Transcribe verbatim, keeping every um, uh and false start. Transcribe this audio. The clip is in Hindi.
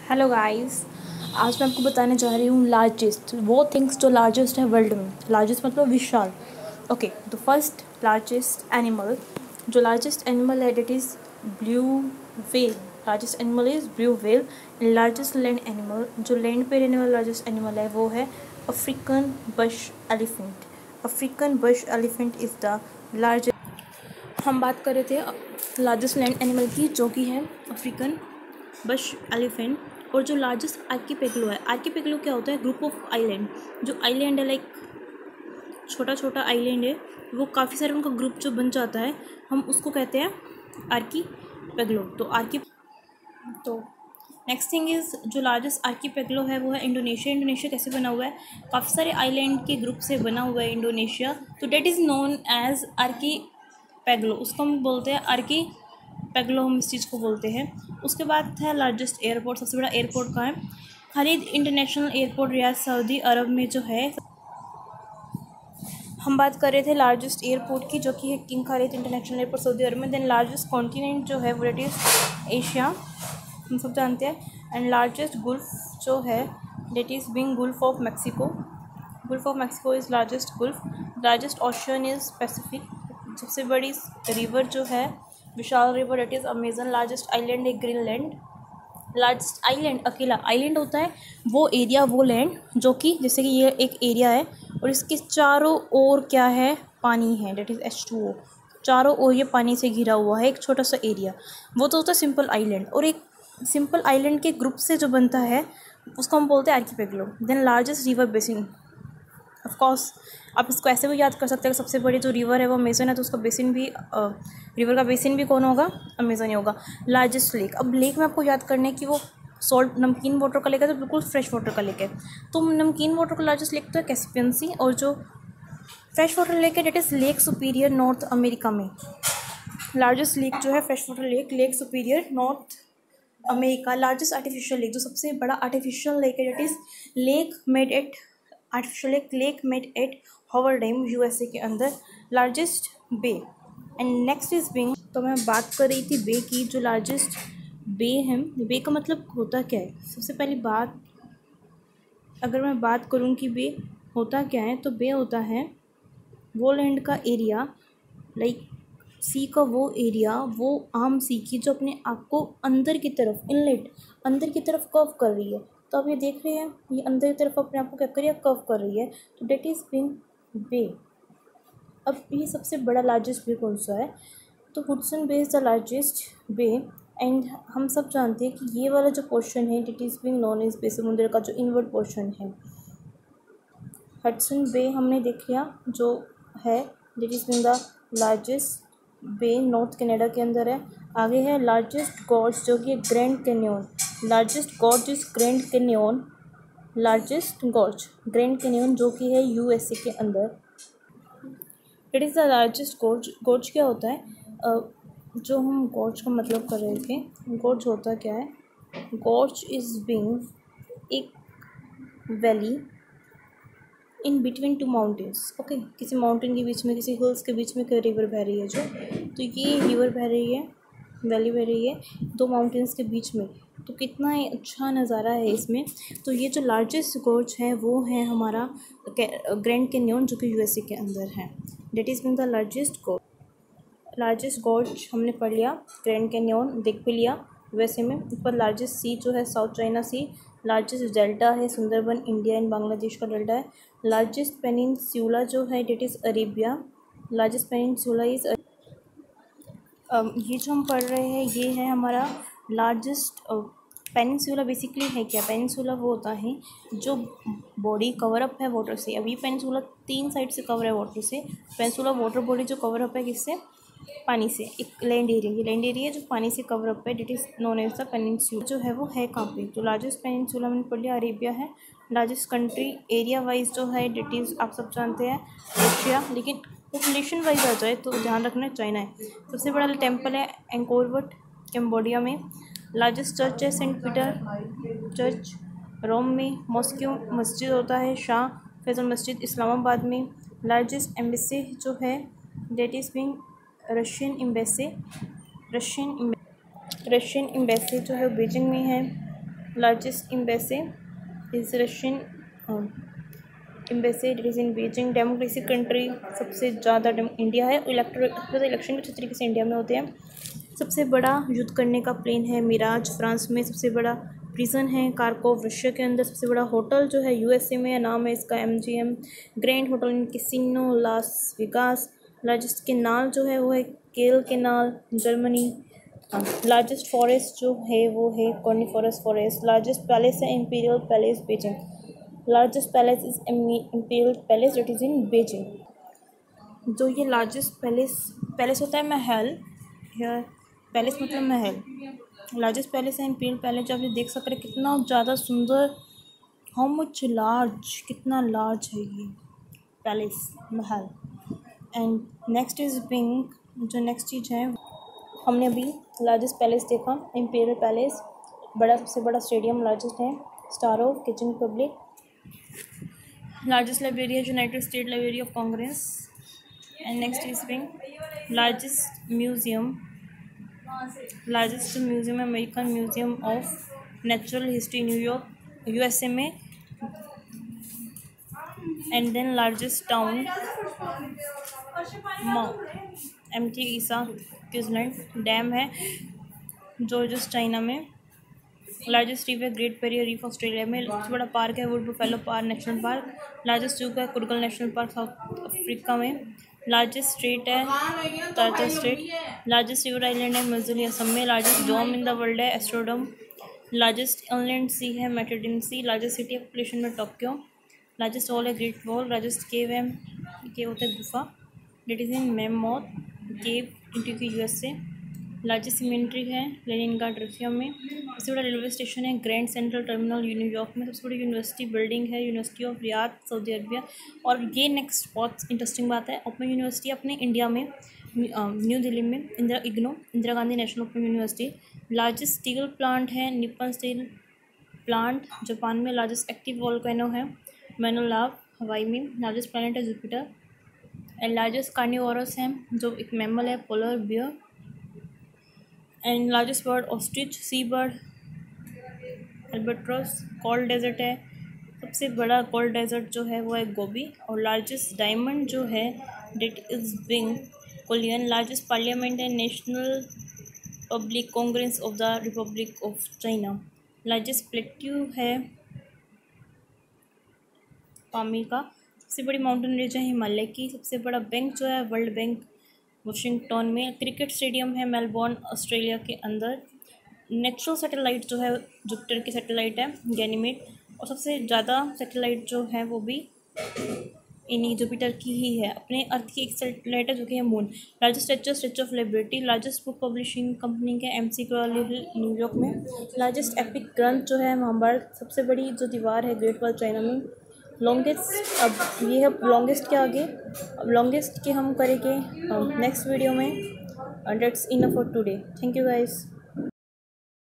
Hello guys. आज मैं आपको बताने जा रही हूँ लार्जेस्ट वो थिंग्स जो लार्जेस्ट है वर्ल्ड में। लार्जेस्ट मतलब विशाल। ओके, तो फर्स्ट लार्जेस्ट एनिमल, जो लार्जेस्ट एनिमल है that is blue whale. Largest animal is blue whale. And largest land animal, जो लैंड पे रहने वाला लार्जेस्ट एनिमल है वो है African bush elephant. African bush elephant is the largest. हम बात कर रहे थे लार्जेस्ट लैंड एनिमल की, जो कि है अफ्रीकन बश एलिफेंट। और जो लार्जेस्ट आर्कीपेगलो है, आर्कीपेगलो क्या होता है? Group of island. जो आइलैंड है, लाइक छोटा छोटा आइलैंड है, वो काफ़ी सारे उनका ग्रुप जो बन जाता है, हम उसको कहते हैं आर्कीपेगलो। तो आर्की तो नेक्स्ट थिंग इज़, जो लार्जेस्ट आर्कीपेगलो है वो है इंडोनेशिया। इंडोनेशिया कैसे बना हुआ है? काफ़ी सारे आइलैंड के ग्रुप से बना हुआ है इंडोनेशिया। तो डेट इज़ नोन एज आर्कीपेगलो। उसको हम बोलते हैं आर्की पेगलो, हम इस चीज़ को बोलते हैं। उसके बाद है लार्जेस्ट एयरपोर्ट। सबसे बड़ा एयरपोर्ट कहाँ है? Khalid International Airport Riyadh Saudi Arab में जो है। हम बात कर रहे थे लार्जेस्ट एयरपोर्ट की, जो कि है King Khalid International Airport Saudi Arab में। देन लार्जेस्ट कॉन्टिनेंट जो है वो इट इज़ एशिया, हम सब जानते हैं। एंड लार्जेस्ट गुल्फ जो है that is being Gulf of Mexico. Gulf of Mexico is largest gulf. Largest ocean is Pacific. सबसे बड़ी रिवर जो है विशाल river, it is Amazon. Largest island है ग्रीनलैंड। लार्जेस्ट आइलैंड, अकेला आइलैंड होता है वो एरिया, वो लैंड जो कि जैसे कि ये एक एरिया है और इसके चारों ओर क्या है? पानी है, that is H two O. चारों ओर ये पानी से घिरा हुआ है एक छोटा सा एरिया, वो तो होता है सिंपल आइलैंड। और एक सिंपल आइलैंड के ग्रुप से जो बनता है उसको हम बोलते हैं आर्कीपेगलो। Then largest river basin, of course आप इसको ऐसे भी याद कर सकते हैं, सबसे बड़ी जो रिवर है वो अमेजन है, तो उसका बेसिन भी रिवर का बेसिन भी कौन होगा? अमेजन ही होगा। लार्जेस्ट लेक, अब लेक में आपको याद करना है कि वो सॉल्ट नमकीन वाटर का लेक है तो बिल्कुल फ्रेश वाटर का लेक है। तो नमकीन वाटर का लार्जेस्ट लेक तो है कैस्पियन सी, और जो फ्रेश वाटर लेक है that is Lake Superior North America में। लार्जेस्ट लेक जो है fresh water lake, Lake Superior North America. Largest artificial lake, जो सबसे बड़ा आर्टिफिशियल लेक है that is Lake Mead at artificial lake Lake Mead at Hoover Dam USA के अंदर। Largest bay and next is being. तो मैं बात कर रही थी बे की, जो लार्जेस्ट बे है। बे का मतलब होता क्या है? सबसे पहली बात, अगर मैं बात करूँ कि बे होता क्या है, तो बे होता है वो लैंड का एरिया, लाइक सी का वो एरिया, वो आम सी की जो अपने आप को अंदर की तरफ, इनलेट अंदर की तरफ कर्व कर रही है। तो आप ये देख रहे हैं, ये अंदर की तरफ अपने आप को क्या कर रही है? कर्व कर रही है। तो डेट इज़ बिंग बे। अब ये सबसे बड़ा लार्जेस्ट बे कौन सा है? तो Hudson Bay is the largest bay. And हम सब जानते हैं कि ये वाला जो पोर्शन है that is being known is bay, समुद्र का जो इनवर्ड पोर्शन है। हडसन बे हमने देख लिया जो है that is being the largest bay, North Canada के अंदर है। आगे है लार्जेस्ट गॉर्ज, जो कि Grand Canyon. Largest gorge is Grand Canyon. Largest gorge Grand Canyon, जो कि है यूएसए के अंदर। It is the largest gorge. Gorge क्या होता है? uh, जो हम गॉर्ज का मतलब कर रहे थे, गॉर्ज होता क्या है? गॉर्ज इज बिंग एक valley in between two mountains. Okay, किसी माउंटेन के बीच में, किसी हिल्स के बीच में कोई रिवर बह रही है जो, तो ये रिवर बह रही है, वैली बह रही है दो माउंटेन्स के बीच में। तो कितना ही अच्छा नज़ारा है इसमें। तो ये जो लार्जेस्ट गॉर्ज है वो है हमारा ग्रैंड कैन्योन, जो कि यूएसए के अंदर है। That is mean the largest gorge. Largest gorge हमने पढ़ लिया, ग्रैंड कैन्योन देख भी लिया यूएसए में। ऊपर लार्जेस्ट सी जो है South China Sea. Largest delta है सुंदरबन, इंडिया एंड बांग्लादेश का डेल्टा है। लार्जेस्ट पेनिनस्यूला जो है that is Arabia. Largest peninsula is ये जो हम पढ़ रहे हैं ये है हमारा लार्जेस्ट पेनिनस्यूला। बेसिकली है क्या? पेनिनस्यूला वो होता है जो बॉडी कवर अप है वाटर से। अब ये पेनिनस्यूला तीन साइड से कवर है वाटर से। पेनिनस्यूला वाटर बॉडी जो कवर अप है किससे? पानी से। एक लैंड एरिया, ये लैंड एरिया जो पानी से कवर अप है, that is known as the peninsula. जो है वो है कहाँ पे? तो लार्जेस्ट पेनिनस्यूला मैंने पढ़ लिया, अरेबिया है। लार्जेस्ट कंट्री एरिया वाइज जो है डेट इज़ आप सब जानते हैं एशिया, लेकिन पॉपुलेशन वाइज आ जाए तो ध्यान रखना चाइना है। सबसे बड़ा टेम्पल है एंकोर वट, कैम्बोडिया में। लार्जेस्ट चर्च है सेंट पीटर चर्च, रोम में। मॉस्क्यू मस्जिद होता है शाह फैसल मस्जिद, इस्लामाबाद में। लार्जेस्ट एम्बेसी जो है that is being Russian embassy. Russian Russian embassy जो है बीजिंग में है। Largest embassy is Russian embassy it is in Beijing. Democracy country सबसे ज़्यादा इंडिया है। इलेक्ट्रो इलेक्शन किस तरीके से इंडिया में होते हैं। सबसे बड़ा युद्ध करने का प्लेन है मिराज फ्रांस में। सबसे बड़ा प्रिजन है कार्कोव रशिया के अंदर। सबसे बड़ा होटल जो है यूएसए में, नाम है इसका M G M Grand Hotel in casino Las Vegas. Largest canal जो है वो है केल केनाल जर्मनी। लार्जेस्ट फॉरेस्ट जो है वो है कॉर्निफोरस फॉरेस्ट। लार्जेस्ट पैलेस है Imperial Palace Beijing. Largest palace is Imperial Palace it is in Beijing. जो ये लार्जेस्ट पैलेस पैलेस होता है महल, या पैलेस मतलब महल। लार्जेस्ट पैलेस है इंपीरियल पैलेस। जो आप ये देख सक रहे कितना ज़्यादा सुंदर, हाउ मच लार्ज, कितना लार्ज है ये पैलेस महल। And next is being. जो नेक्स्ट चीज़ है, हमने अभी लार्जेस्ट पैलेस देखा इंपीरियल पैलेस, बड़ा सबसे बड़ा स्टेडियम लार्जेस्ट है star of kitchen public. Largest library है United State Library of Congress. And next is being largest museum. Largest museum American museum of Natural History New York USA में। And then largest town M T Isa Queensland dam है जॉर्जियस चाइना में। लार्जेस्ट रीफ है ग्रेट बैरियर रीफ ऑस्ट्रेलिया में। सबसे बड़ा पार्क है Wood Buffalo Park National Park. Largest zoo है Kruger National Park South Africa में। लार्जेस्ट स्टेट है तारचा स्टेट। लार्जेस्ट रिवर आइलैंड है मजुली असम में। Largest dome in the world है एस्ट्रोडम। लार्जेस्ट इनलैंड सी है मेट्रोडिन सी। लार्जेस्ट सिटी पॉपुलेशन में टोक्यो। लार्जेस्ट वॉल है ग्रेट वॉल। लार्जेस्ट केव है केव होता है गुफा that is in Mammoth Cave into USA. Largest cemetery है लेनिनग्राड रशिया में। सबसे बड़ा रेलवे स्टेशन है ग्रैंड सेंट्रल टर्मिनल न्यूयॉर्क में। सबसे बड़ी यूनिवर्सिटी बिल्डिंग है University of Riyadh Saudi Arabia. और ये नेक्स्ट बहुत इंटरेस्टिंग बात है, ओपन यूनिवर्सिटी अपने इंडिया में न्यू दिल्ली में Indira IGNOU Indira Gandhi national open University. Largest steel plant है निप्पन स्टील प्लांट जापान में। लार्जेस्ट एक्टिव वोल्केनो है मैनो लाव हवाई में। लार्जेस्ट प्लैनेट है जुपिटर। एंड लार्जेस्ट कार्निवोरस है जो एक मैमल है polar bear. And largest bird ostrich sea bird albatross. Cold desert है सबसे बड़ा कोल्ड डेजर्ट जो है वो है गोबी। और लार्जेस्ट डायमंड जो है that is being Cullinan. Largest parliament है National public Congress of the Republic of China. Largest plateau है पामी का। सबसे बड़ी माउंटेन रेंज है हिमालय की। सबसे बड़ा बैंक जो है वर्ल्ड बैंक वाशिंगटन में। क्रिकेट स्टेडियम है मेलबोर्न ऑस्ट्रेलिया के अंदर। नेचुरल सैटेलाइट जो है जुपिटर की सैटेलाइट है गैनीमेड। और सबसे ज़्यादा सैटेलाइट जो है वो भी इन्हीं जुपिटर की ही है। अपने अर्थ की एक सैटेलाइट है जो कि है moon. Largest statue statue of liberty. Largest book publishing company के M C Crawley Hill New York में। लार्जेस्ट एपिक ग्रंथ जो है महाभारत। सबसे बड़ी जो दीवार है ग्रेट वॉल चाइना में। लॉन्गेस्ट अब ये है लॉन्गेस्ट के आगे अब लॉन्गेस्ट के हम करेंगे नेक्स्ट वीडियो में। That's enough for today. Thank you guys.